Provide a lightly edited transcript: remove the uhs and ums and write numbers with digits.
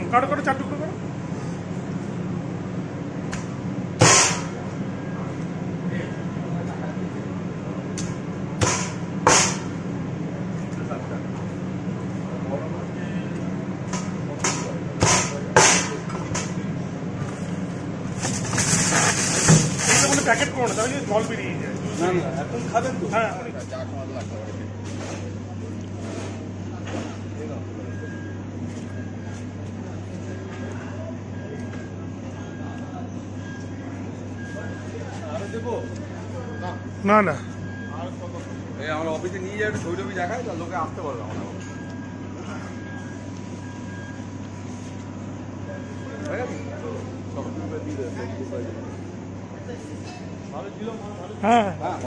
কাটো কাটো 4 টুকরো করো। প্যাকেট করো না, তাহলে জল বেরিয়ে যায়। না না এখন খাবেন তো? হ্যাঁ না না আমরা অফিসে নিয়ে যাই, একটু ছবি টবি দেখায়, তার লোকে আসতে পারবে আমরা। হ্যাঁ